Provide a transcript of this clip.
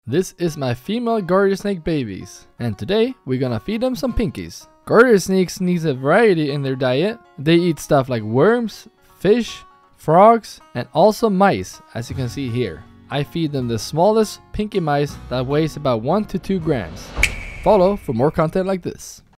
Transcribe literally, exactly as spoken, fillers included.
This is my female garter snake babies, and today we're gonna feed them some pinkies. Garter snakes needs a variety in their diet. They eat stuff like worms, fish, frogs, and also mice, as you can see here. I feed them the smallest pinky mice that weighs about one to two grams. Follow for more content like this.